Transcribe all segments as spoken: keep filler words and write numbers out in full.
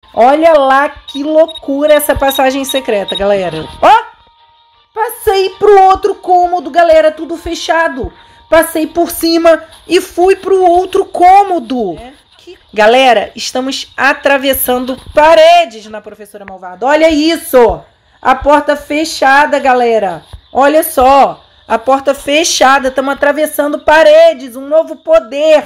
Olha lá que loucura essa passagem secreta, galera. Ó, passei pro outro cômodo, galera, tudo fechado. Passei por cima e fui pro outro cômodo. É. Que... Galera, estamos atravessando paredes na Professora Malvada. Olha isso. A porta fechada, galera. Olha só. A porta fechada. Estamos atravessando paredes. Um novo poder.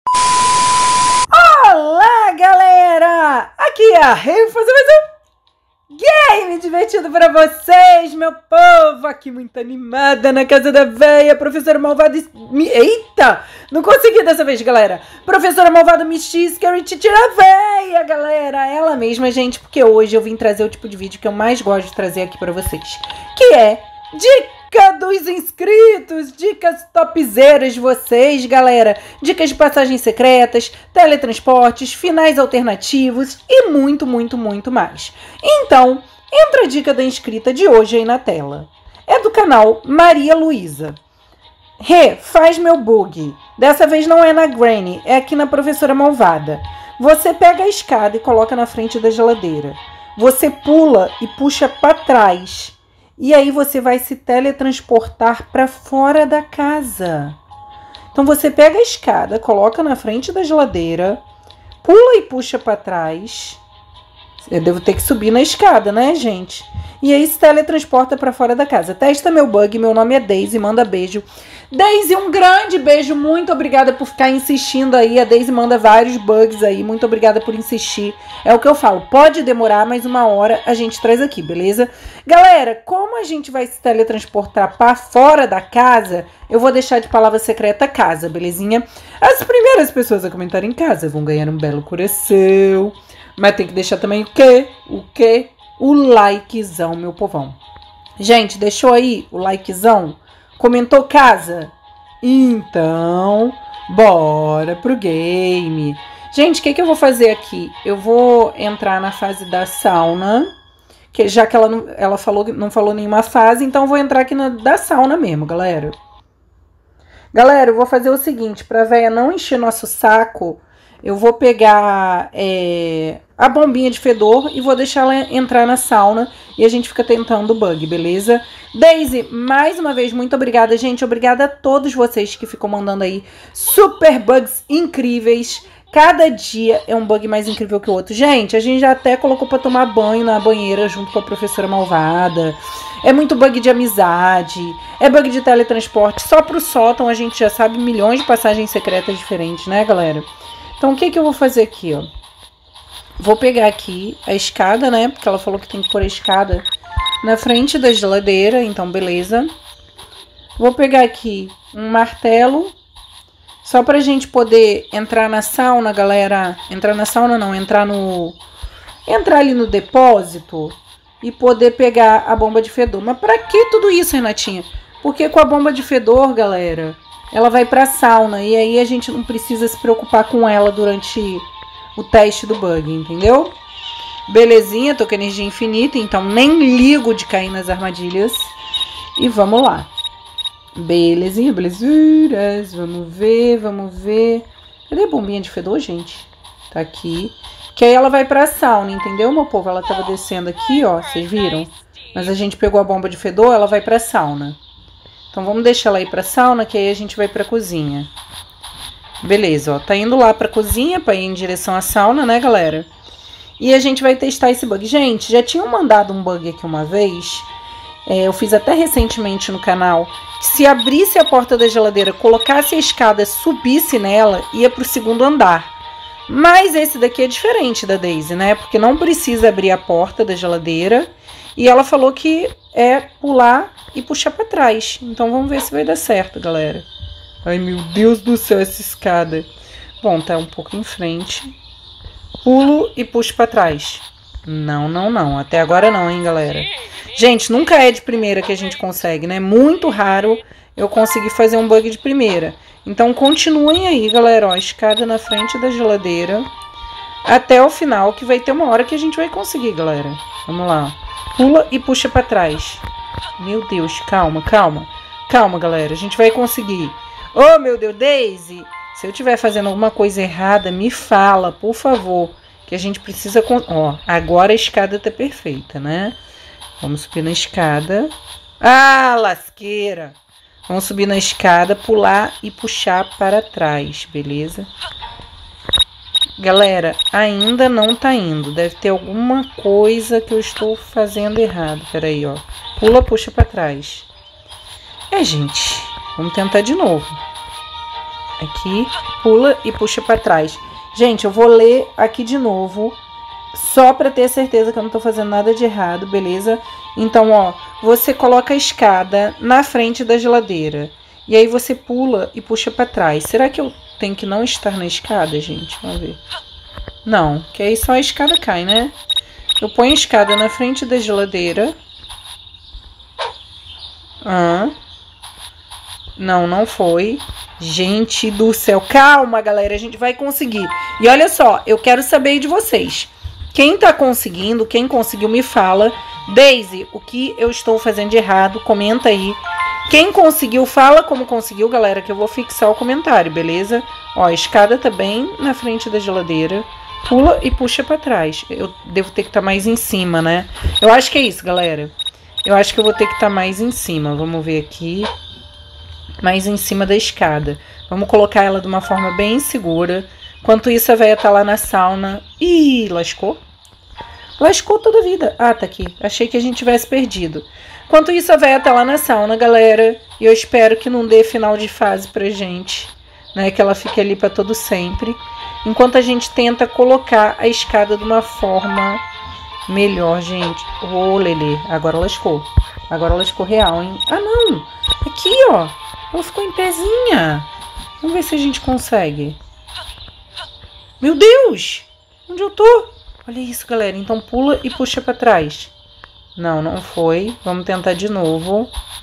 Olá, galera. Aqui é a Rei fazer mais um game divertido para vocês, meu povo. Aqui muito animada na casa da véia. Professora Malvada... Eita! Não consegui dessa vez, galera. Professora Malvada Mistisca e Titira Véia, galera. Ela mesma, gente, porque hoje eu vim trazer o tipo de vídeo que eu mais gosto de trazer aqui para vocês. Que é dica dos inscritos, dicas topzeiras de vocês, galera. Dicas de passagens secretas, teletransportes, finais alternativos e muito, muito, muito mais. Então, entra a dica da inscrita de hoje aí na tela. É do canal Maria Luísa. Rê, faz meu bug. Dessa vez não é na Granny, é aqui na Professora Malvada. Você pega a escada e coloca na frente da geladeira. Você pula e puxa para trás. E aí você vai se teletransportar para fora da casa. Então você pega a escada, coloca na frente da geladeira, pula e puxa para trás. Eu devo ter que subir na escada, né, gente? E aí se teletransporta para fora da casa. Testa meu bug, meu nome é Daisy, manda beijo. Daisy, um grande beijo, muito obrigada por ficar insistindo aí. A Daisy manda vários bugs aí, muito obrigada por insistir. É o que eu falo, pode demorar, mas uma hora a gente traz aqui, beleza? Galera, como a gente vai se teletransportar para fora da casa, eu vou deixar de palavra secreta casa, belezinha? As primeiras pessoas a comentar em casa vão ganhar um belo coração. Mas tem que deixar também o quê? O quê? O likezão, meu povão. Gente, deixou aí o likezão? Comentou casa? Então, bora pro game. Gente, o que, que eu vou fazer aqui? Eu vou entrar na fase da sauna, que já que ela não, ela falou, não falou nenhuma fase, então eu vou entrar aqui na da sauna mesmo, galera. Galera, eu vou fazer o seguinte, pra véia não encher nosso saco, eu vou pegar é, a bombinha de fedor e vou deixar ela entrar na sauna e a gente fica tentando o bug, beleza? Daisy, mais uma vez, muito obrigada, gente. Obrigada a todos vocês que ficam mandando aí super bugs incríveis. Cada dia é um bug mais incrível que o outro. Gente, a gente já até colocou pra tomar banho na banheira junto com a Professora Malvada. É muito bug de amizade. É bug de teletransporte. Só pro sótão a gente já sabe milhões de passagens secretas diferentes, né, galera? Então, o que que eu vou fazer aqui, ó? Vou pegar aqui a escada, né? Porque ela falou que tem que pôr a escada na frente da geladeira, então beleza. Vou pegar aqui um martelo, só pra gente poder entrar na sauna, galera. Entrar na sauna não, entrar no... Entrar ali no depósito e poder pegar a bomba de fedor. Mas pra que tudo isso, Renatinha? Porque com a bomba de fedor, galera, ela vai pra sauna e aí a gente não precisa se preocupar com ela durante o teste do bug, entendeu? Belezinha, tô com energia infinita, então nem ligo de cair nas armadilhas. E vamos lá. Belezinha, belezuras. Vamos ver, vamos ver. Cadê a bombinha de fedor, gente? Tá aqui. Que aí ela vai pra sauna, entendeu, meu povo? Ela tava descendo aqui, ó, vocês viram? Mas a gente pegou a bomba de fedor, ela vai pra sauna. Então vamos deixar ela ir pra sauna, que aí a gente vai pra cozinha. Beleza, ó, tá indo lá pra cozinha, pra ir em direção à sauna, né, galera? E a gente vai testar esse bug. Gente, já tinham mandado um bug aqui uma vez. É, eu fiz até recentemente no canal. Que se abrisse a porta da geladeira, colocasse a escada, subisse nela, ia pro segundo andar. Mas esse daqui é diferente da Daisy, né? Porque não precisa abrir a porta da geladeira. E ela falou que é pular e puxar pra trás. Então vamos ver se vai dar certo, galera. Ai, meu Deus do céu, essa escada. Bom, tá um pouco em frente. Pulo e puxo pra trás. Não, não, não. Até agora não, hein, galera. Gente, nunca é de primeira que a gente consegue, né? Muito raro eu conseguir fazer um bug de primeira. Então, continuem aí, galera. Ó, escada na frente da geladeira. Até o final, que vai ter uma hora que a gente vai conseguir, galera. Vamos lá. Pula e puxa pra trás. Meu Deus, calma, calma. Calma, galera. A gente vai conseguir. Oh, meu Deus, Daisy. Se eu estiver fazendo alguma coisa errada, me fala, por favor. que a gente precisa... Ó, agora a escada tá perfeita, né? Vamos subir na escada. Ah, lasqueira! Vamos subir na escada, pular e puxar para trás, beleza? Galera, ainda não tá indo. Deve ter alguma coisa que eu estou fazendo errado. Peraí, ó. Pula, puxa para trás. É, gente. Vamos tentar de novo. Aqui, pula e puxa para trás. Gente, eu vou ler aqui de novo, só para ter certeza que eu não tô fazendo nada de errado, beleza? Então, ó, você coloca a escada na frente da geladeira. E aí você pula e puxa para trás. Será que eu tenho que não estar na escada, gente? Vamos ver. Não, que aí só a escada cai, né? Eu ponho a escada na frente da geladeira. Ah. Não, não foi. Gente do céu. Calma, galera. A gente vai conseguir. E olha só, eu quero saber de vocês. Quem tá conseguindo, quem conseguiu, me fala. Daisy, o que eu estou fazendo de errado? Comenta aí. Quem conseguiu, fala como conseguiu, galera, que eu vou fixar o comentário, beleza? Ó, a escada tá bem na frente da geladeira. Pula e puxa pra trás. Eu devo ter que estar mais em cima, né? Eu acho que é isso, galera. Eu acho que eu vou ter que estar mais em cima. Vamos ver aqui. Mais em cima da escada. Vamos colocar ela de uma forma bem segura. Enquanto isso, a véia tá lá na sauna. Ih, lascou? Lascou toda a vida. Ah, tá aqui. Achei que a gente tivesse perdido. Enquanto isso, a véia tá lá na sauna, galera. E eu espero que não dê final de fase pra gente, né? Que ela fique ali pra todo sempre. Enquanto a gente tenta colocar a escada de uma forma melhor, gente. Ô, Lelê. Agora lascou. Agora lascou real, hein? Ah, não. Aqui, ó. Ela ficou em pezinha. Vamos ver se a gente consegue. Meu Deus! Onde eu tô? Olha isso, galera. Então pula e puxa pra trás. Não, não foi. Vamos tentar de novo.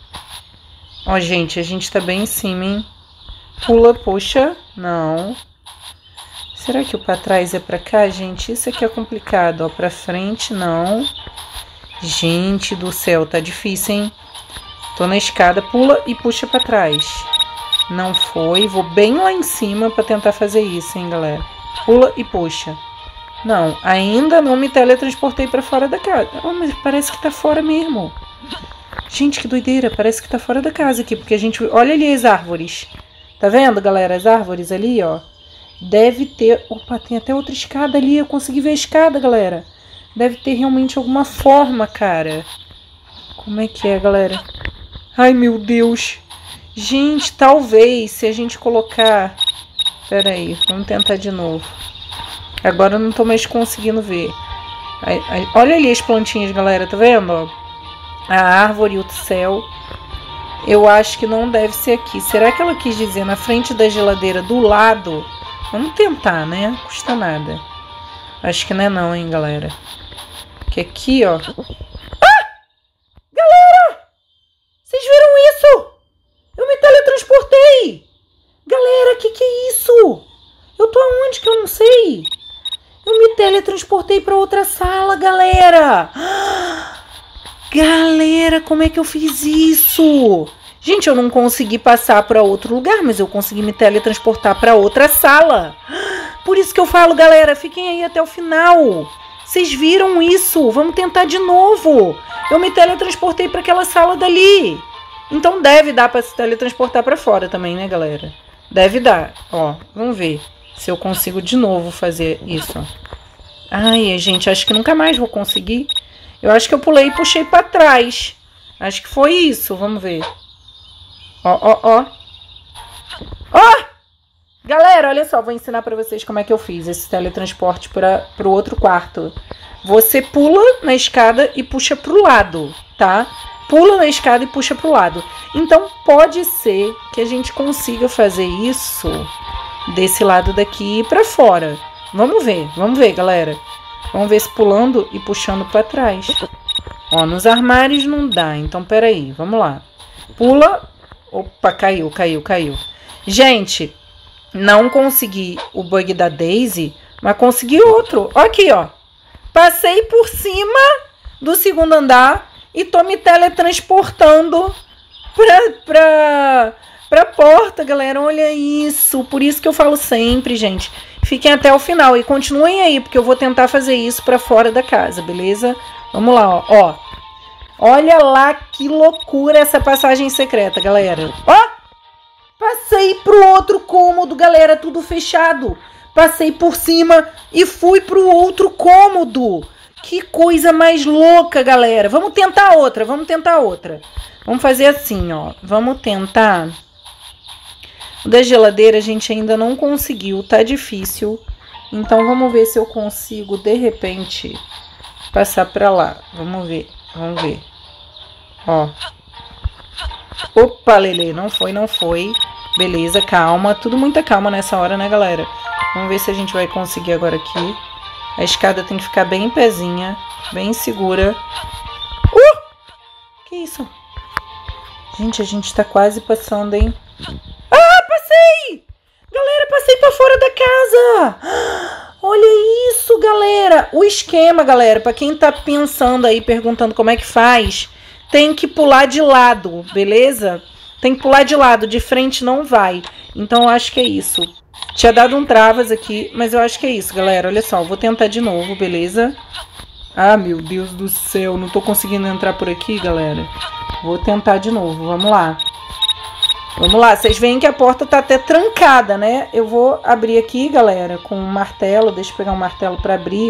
Ó, gente, a gente tá bem em cima, hein? Pula, puxa. Não. Será que o pra trás é pra cá, gente? Isso aqui é complicado, ó. Pra frente, não. Gente do céu, tá difícil, hein? Tô na escada, pula e puxa pra trás. Não foi. Vou bem lá em cima pra tentar fazer isso, hein, galera? Pula e puxa. Não, ainda não me teletransportei pra fora da casa. Oh, mas parece que tá fora mesmo. Gente, que doideira. Parece que tá fora da casa aqui, porque a gente... Olha ali as árvores. Tá vendo, galera? As árvores ali, ó. Deve ter... Opa, tem até outra escada ali. Eu consegui ver a escada, galera. Deve ter realmente alguma forma, cara. Como é que é, galera? Ai, meu Deus. Gente, talvez se a gente colocar... Pera aí, vamos tentar de novo. Agora eu não tô mais conseguindo ver. Ai, ai, olha ali as plantinhas, galera, tá vendo? Ó? A árvore e o céu. Eu acho que não deve ser aqui. Será que ela quis dizer na frente da geladeira, do lado? Vamos tentar, né? Não custa nada. Acho que não é não, hein, galera. Que aqui, ó... Ah! Galera! Vocês viram isso? Eu me teletransportei! Galera, que que é isso? Eu tô aonde que eu não sei? Eu me teletransportei pra outra sala, galera! Galera, como é que eu fiz isso? Gente, eu não consegui passar pra outro lugar, mas eu consegui me teletransportar pra outra sala. Por isso que eu falo, galera, fiquem aí até o final. Vocês viram isso? Vamos tentar de novo. Eu me teletransportei pra aquela sala dali. Então deve dar pra se teletransportar pra fora também, né, galera? Deve dar. Ó, vamos ver se eu consigo de novo fazer isso. Ai, gente, acho que nunca mais vou conseguir. Eu acho que eu pulei e puxei pra trás. Acho que foi isso. Vamos ver. Ó, ó, ó. Ó! Galera, olha só. Vou ensinar pra vocês como é que eu fiz esse teletransporte para pro outro quarto. Você pula na escada e puxa pro lado, tá? Pula na escada e puxa pro lado. Então, pode ser que a gente consiga fazer isso desse lado daqui pra fora. Vamos ver, vamos ver, galera. Vamos ver se pulando e puxando pra trás. Ó, nos armários não dá, então peraí, vamos lá. Pula. Opa, caiu, caiu, caiu. Gente, não consegui o bug da Daisy, mas consegui outro. Ó aqui, ó. Passei por cima do segundo andar e tô me teletransportando pra, pra, pra porta, galera. Olha isso. Por isso que eu falo sempre, gente. fiquem até o final e continuem aí, porque eu vou tentar fazer isso pra fora da casa, beleza? Vamos lá, ó. ó. Olha lá que loucura essa passagem secreta, galera. Ó! Passei pro outro cômodo, galera, tudo fechado. Passei por cima e fui pro outro cômodo. Que coisa mais louca, galera. Vamos tentar outra, vamos tentar outra. Vamos fazer assim, ó. Vamos tentar. O da geladeira a gente ainda não conseguiu, tá difícil. Então vamos ver se eu consigo, de repente, passar pra lá. Vamos ver, vamos ver. Ó. Opa, Lele, não foi, não foi. Beleza, calma. Tudo muita calma nessa hora, né, galera? Vamos ver se a gente vai conseguir agora aqui. A escada tem que ficar bem em pezinha, bem segura. Uh! Que isso? Gente, a gente tá quase passando, hein? Ah, passei! Galera, passei pra fora da casa! Olha isso, galera! O esquema, galera, pra quem tá pensando aí, perguntando como é que faz, tem que pular de lado, beleza? Tem que pular de lado, de frente não vai. Então eu acho que é isso. Tinha dado um travas aqui, mas eu acho que é isso, galera. Olha só, vou tentar de novo, beleza? Ah, meu Deus do céu, não tô conseguindo entrar por aqui, galera. Vou tentar de novo, vamos lá. Vamos lá, vocês veem que a porta tá até trancada, né? Eu vou abrir aqui, galera, com um martelo. Deixa eu pegar um martelo pra abrir.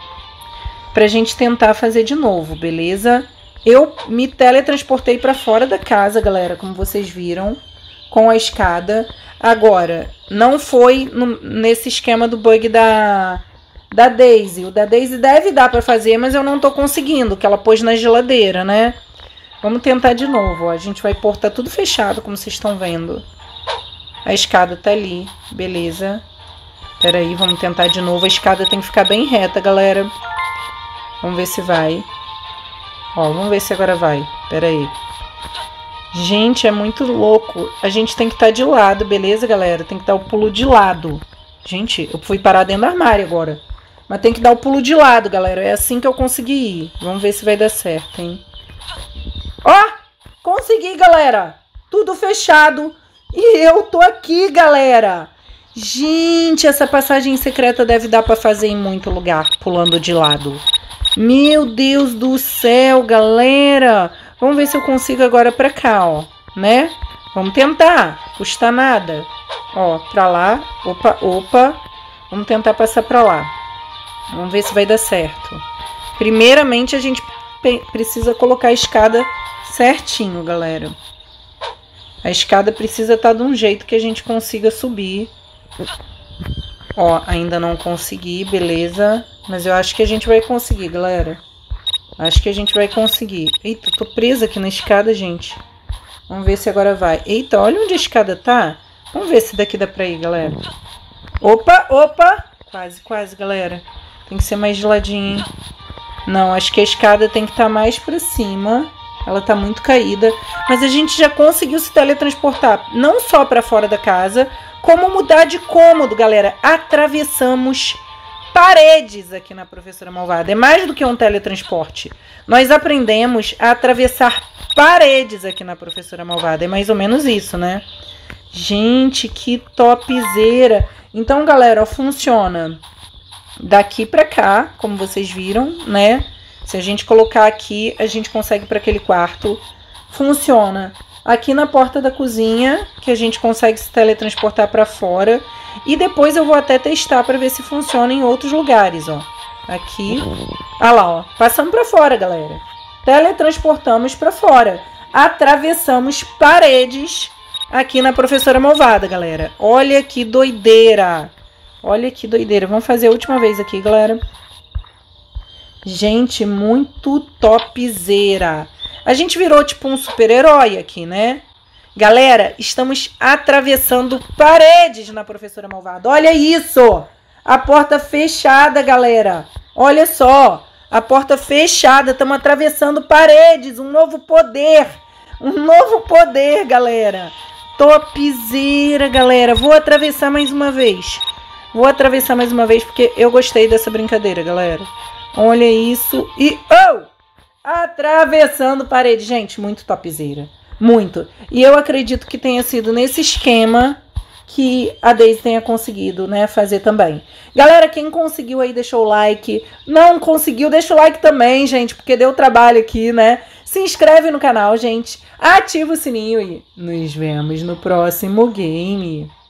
Pra gente tentar fazer de novo, beleza? Eu me teletransportei pra fora da casa, galera, como vocês viram, com a escada. Agora, não foi no, nesse esquema do bug da, da Daisy. O da Daisy deve dar pra fazer, mas eu não tô conseguindo, que ela pôs na geladeira, né? Vamos tentar de novo, ó. A gente vai pôr, tá tudo fechado, como vocês estão vendo. A escada tá ali, beleza. Pera aí, vamos tentar de novo. A escada tem que ficar bem reta, galera. Vamos ver se vai. Ó, vamos ver se agora vai. Pera aí. Gente, é muito louco. A gente tem que estar de lado, beleza, galera? Tem que dar o pulo de lado. Gente, eu fui parar dentro do armário agora. Mas tem que dar o pulo de lado, galera. É assim que eu consegui ir. Vamos ver se vai dar certo, hein? Ó! Consegui, galera! Tudo fechado. E eu tô aqui, galera! Gente, essa passagem secreta deve dar pra fazer em muito lugar, pulando de lado. Meu Deus do céu, galera! Vamos ver se eu consigo agora pra cá, ó, né? Vamos tentar, custa nada. Ó, pra lá, opa, opa. Vamos tentar passar pra lá. Vamos ver se vai dar certo. Primeiramente, a gente precisa colocar a escada certinho, galera. A escada precisa estar de um jeito que a gente consiga subir. Ó, ainda não consegui, beleza. Mas eu acho que a gente vai conseguir, galera. Acho que a gente vai conseguir. Eita, tô presa aqui na escada, gente. Vamos ver se agora vai. Eita, olha onde a escada tá. Vamos ver se daqui dá pra ir, galera. Opa, opa. Quase, quase, galera. Tem que ser mais de ladinho, hein? Não, acho que a escada tem que estar mais pra cima. Ela tá muito caída. Mas a gente já conseguiu se teletransportar. Não só pra fora da casa, como mudar de cômodo, galera. Atravessamos paredes aqui na Professora Malvada. É mais do que um teletransporte. Nós aprendemos a atravessar paredes aqui na Professora Malvada. É mais ou menos isso, né? Gente, que topzera. Então, galera, ó, funciona daqui pra cá, como vocês viram, né? Se a gente colocar aqui, a gente consegue para aquele quarto. Funciona aqui na porta da cozinha, que a gente consegue se teletransportar para fora. E depois eu vou até testar para ver se funciona em outros lugares, ó. Aqui. Ah lá, ó. Passamos para fora, galera. Teletransportamos para fora. Atravessamos paredes aqui na Professora Malvada, galera. Olha que doideira. Olha que doideira. Vamos fazer a última vez aqui, galera. Gente, muito topzera. A gente virou tipo um super-herói aqui, né? Galera, estamos atravessando paredes na Professora Malvada. Olha isso! A porta fechada, galera. Olha só. A porta fechada. Estamos atravessando paredes. Um novo poder. Um novo poder, galera. Topzera, galera. Vou atravessar mais uma vez. Vou atravessar mais uma vez porque eu gostei dessa brincadeira, galera. Olha isso. E... Oh! Atravessando parede. Gente, muito topzera. Muito. E eu acredito que tenha sido nesse esquema que a Daisy tenha conseguido, né, fazer também. Galera, quem conseguiu aí, deixou o like. Não conseguiu, deixa o like também, gente, porque deu trabalho aqui, né? Se inscreve no canal, gente. Ativa o sininho e nos vemos no próximo game.